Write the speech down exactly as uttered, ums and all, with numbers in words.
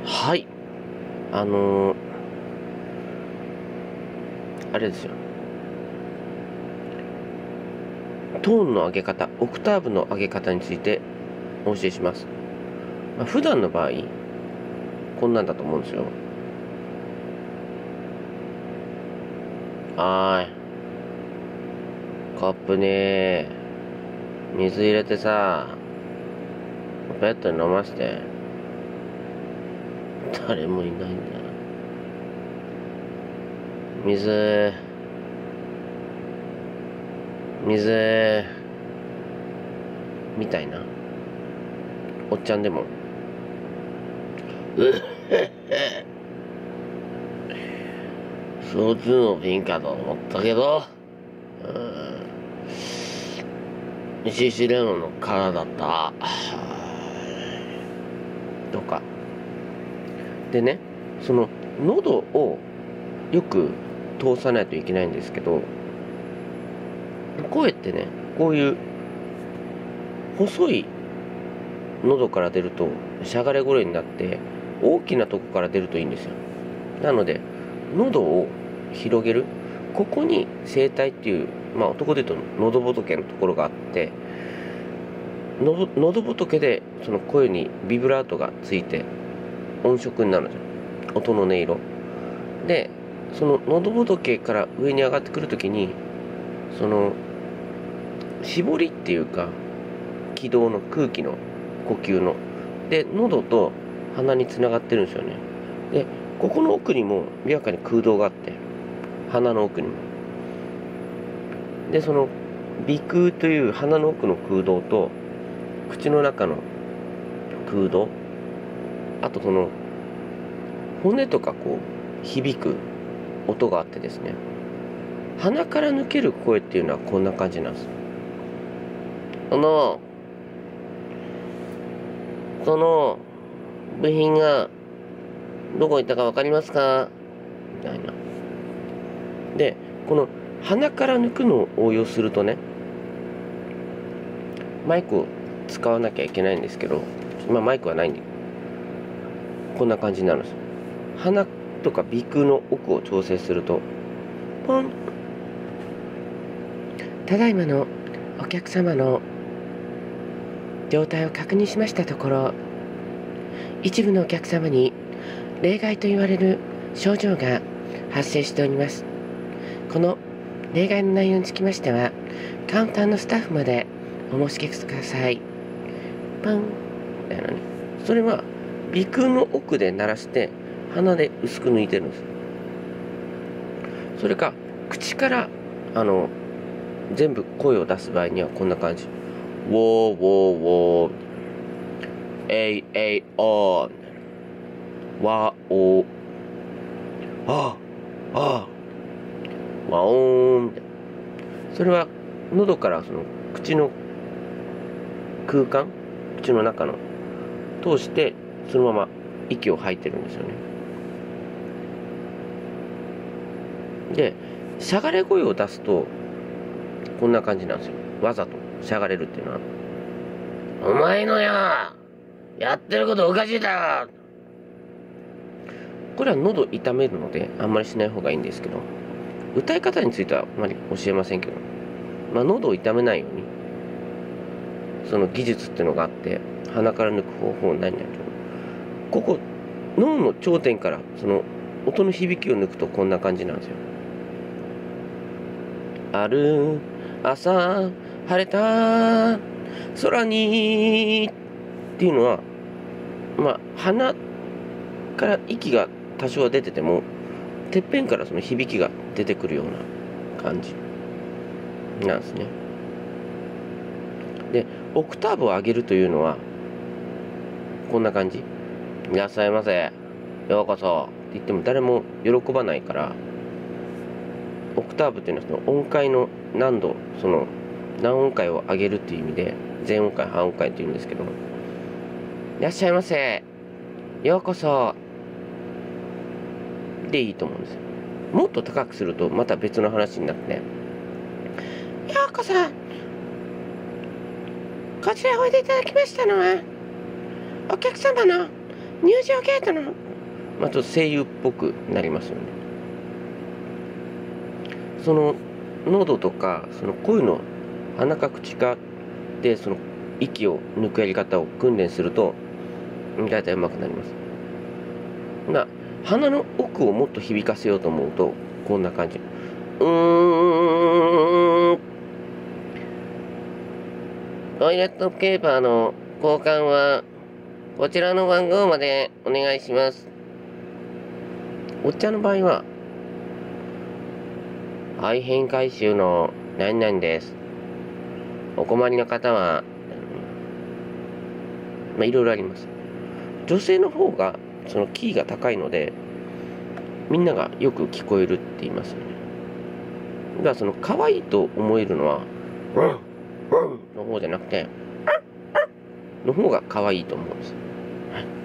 はい。あのー、あれですよ。トーンの上げ方、オクターブの上げ方についてお教えします。まあ、普段の場合、こんなんだと思うんですよ。はーい。コップに水入れてさ、ペットに飲ませて。誰もいないんだ。水、水、みたいな。おっちゃんでも。うっへっへ。焼酎の瓶かと思ったけど、うん。シシレモンの殻だった。とか。でね、その、喉をよく通さないといけないんですけど、声ってね、こういう細い喉から出るとしゃがれ声になって、大きなとこから出るといいんですよ。なので喉を広げる、ここに声帯っていう、まあ男で言うと喉仏のところがあって、の喉仏でその声にビブラートがついて音色になるんですよ。音の音色で、その喉仏から上に上がってくるときに、その絞りっていうか気道の空気の呼吸ので喉と鼻につながってるんですよね。でここの奥にも琵琶湖に空洞があって、鼻の奥にもで、その鼻腔という鼻の奥の空洞と口の中の空洞、あとその骨とかこう響く音があってですね、鼻から抜ける声っていうのはこんな感じなんです。あのその部品がどこ行ったか分かりますかみたいな。でこの鼻から抜くのを応用するとね、マイクを使わなきゃいけないんですけど、今マイクはないんでこんな感じになるんですよ。鼻とか鼻腔の奥を調整すると、ポン。ただいまのお客様の状態を確認しましたところ、一部のお客様に例外と言われる症状が発生しております。この例外の内容につきましては、カウンターのスタッフまでお申し付けください。パンみたいなね。それは鼻腔の奥で鳴らして鼻で薄く抜いてるんです。それか口からあの全部声を出す場合にはこんな感じ。ウォーウォーウォー、エイエイオー、ワオー、ああワオーンみたいな。それは喉からその口の空間、口の中の通してそのまま息を吐いてるんですよね。でしゃがれ声を出すとこんな感じなんですよ。わざとしゃがれるっていうのは、お前のややってることおかしいだろ。これは喉痛めるのであんまりしない方がいいんですけど、歌い方についてはあまり教えませんけど、まあ、喉を痛めないようにその技術っていうのがあって、鼻から抜く方法何々と、ここ脳の頂点からその音の響きを抜くとこんな感じなんですよ。ある朝晴れた空にっていうのは、まあ鼻から息が多少は出てても、てっぺんからその響きが出てくるような感じなんですね。でオクターブを上げるというのはこんな感じ。いらっしゃいませ、ようこそって言っても誰も喜ばないから、オクターブっていうのはその音階の難度、その何音階を上げるっていう意味で全音階半音階っていうんですけど、いらっしゃいませ、ようこそでいいと思うんですよ。もっと高くするとまた別の話になって、ようこそこちらおいでいただきましたのは、お客様の入場ゲートの、まあ、ちょっと声優っぽくなりますよね。その喉とかその声の鼻か口かでその息を抜くやり方を訓練すると大体うまくなります。な鼻の奥をもっと響かせようと思うとこんな感じ。うーん。トイレットペーパーの交換はこちらの番号までお願いします。お茶の場合は廃品回収の何々です。お困りの方は、まあいろいろあります。女性の方がそのキーが高いのでみんながよく聞こえるって言いますよね。だからその可愛いと思えるのはの方じゃなくての方が可愛いと思うんです。